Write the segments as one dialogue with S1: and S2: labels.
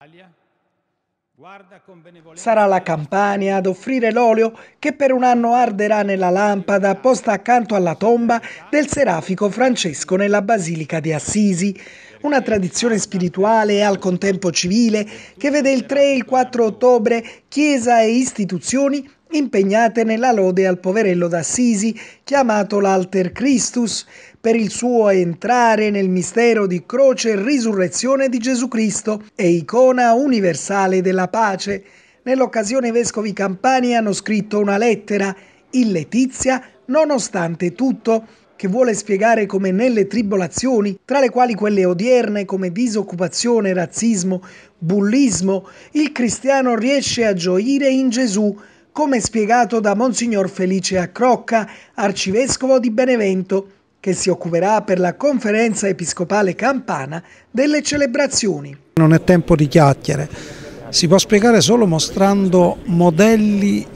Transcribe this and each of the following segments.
S1: Sarà la Campania ad offrire l'olio che per un anno arderà nella lampada posta accanto alla tomba del serafico Francesco nella Basilica di Assisi. Una tradizione spirituale e al contempo civile che vede il 3 e il 4 ottobre Chiesa e istituzioni impegnate nella lode al poverello d'Assisi, chiamato l'Alter Christus, per il suo entrare nel mistero di croce e risurrezione di Gesù Cristo e icona universale della pace. Nell'occasione i vescovi campani hanno scritto una lettera, in Letizia, nonostante tutto, che vuole spiegare come nelle tribolazioni, tra le quali quelle odierne come disoccupazione, razzismo, bullismo, il cristiano riesce a gioire in Gesù, come spiegato da Monsignor Felice Accrocca, arcivescovo di Benevento, che si occuperà per la Conferenza Episcopale Campana delle celebrazioni.
S2: Non è tempo di chiacchiere, si può spiegare solo mostrando modelli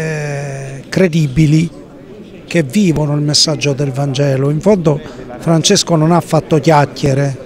S2: credibili che vivono il messaggio del Vangelo. In fondo Francesco non ha fatto chiacchiere,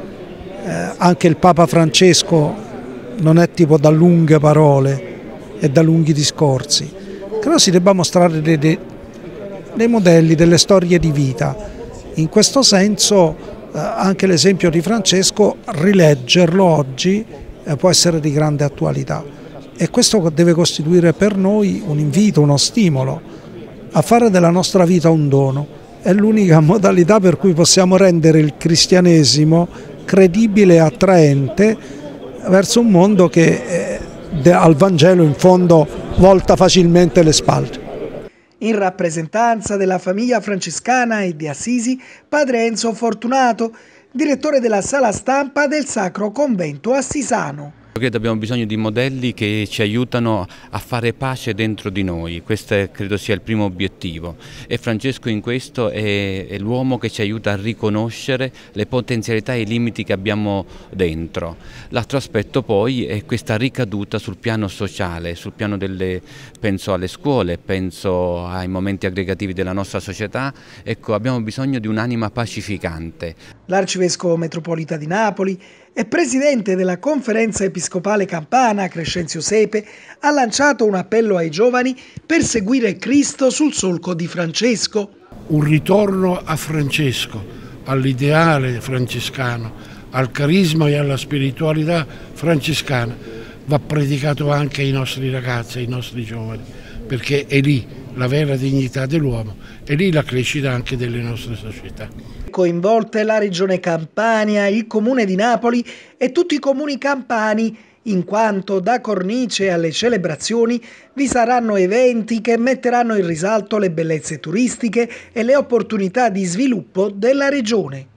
S2: anche il Papa Francesco non è tipo da lunghe parole e da lunghi discorsi. Credo si debba mostrare dei modelli, delle storie di vita. In questo senso anche l'esempio di Francesco, rileggerlo oggi può essere di grande attualità e questo deve costituire per noi un invito, uno stimolo a fare della nostra vita un dono. È l'unica modalità per cui possiamo rendere il cristianesimo credibile e attraente verso un mondo che al Vangelo in fondo volta facilmente le spalle.
S1: In rappresentanza della famiglia francescana e di Assisi, padre Enzo Fortunato, direttore della sala stampa del Sacro Convento Assisano.
S3: Credo abbiamo bisogno di modelli che ci aiutano a fare pace dentro di noi, questo credo sia il primo obiettivo e Francesco in questo è l'uomo che ci aiuta a riconoscere le potenzialità e i limiti che abbiamo dentro. L'altro aspetto poi è questa ricaduta sul piano sociale, sul piano penso alle scuole, penso ai momenti aggregativi della nostra società, ecco abbiamo bisogno di un'anima pacificante.
S1: L'arcivescovo metropolita di Napoli e presidente della Conferenza Episcopale Campana, Crescenzio Sepe, ha lanciato un appello ai giovani per seguire Cristo sul solco di Francesco.
S4: Un ritorno a Francesco, all'ideale francescano, al carisma e alla spiritualità francescana, va predicato anche ai nostri ragazzi, ai nostri giovani, perché è lì la vera dignità dell'uomo, è lì la crescita anche delle nostre società.
S1: Coinvolte la regione Campania, il comune di Napoli e tutti i comuni campani, in quanto da cornice alle celebrazioni vi saranno eventi che metteranno in risalto le bellezze turistiche e le opportunità di sviluppo della regione.